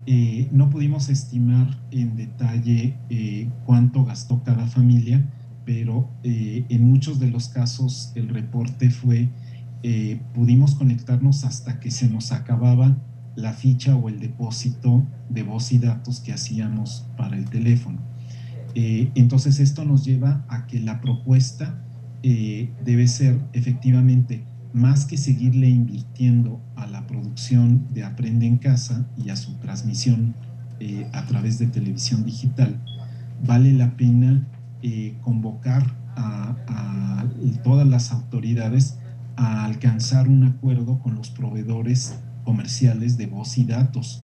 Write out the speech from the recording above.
No pudimos estimar en detalle cuánto gastó cada familia, pero en muchos de los casos el reporte fue, pudimos conectarnos hasta que se nos acababa la ficha o el depósito de voz y datos que hacíamos para el teléfono. Entonces esto nos lleva a que la propuesta debe ser efectivamente más que seguirle invirtiendo a la producción de Aprende en Casa y a su transmisión a través de televisión digital, vale la pena convocar a todas las autoridades a alcanzar un acuerdo con los proveedores comerciales de voz y datos,